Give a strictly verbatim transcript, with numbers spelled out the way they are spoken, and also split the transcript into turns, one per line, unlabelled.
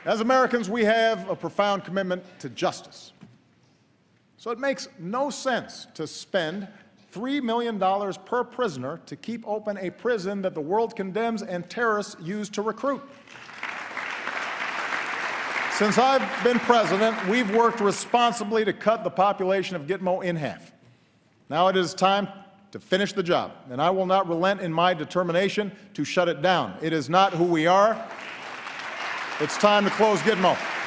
As Americans, we have a profound commitment to justice. So it makes no sense to spend three million dollars per prisoner to keep open a prison that the world condemns and terrorists use to recruit. Since I've been president, we've worked responsibly to cut the population of Gitmo in half. Now it is time to finish the job, and I will not relent in my determination to shut it down. It is not who we are. It's time to close Gitmo.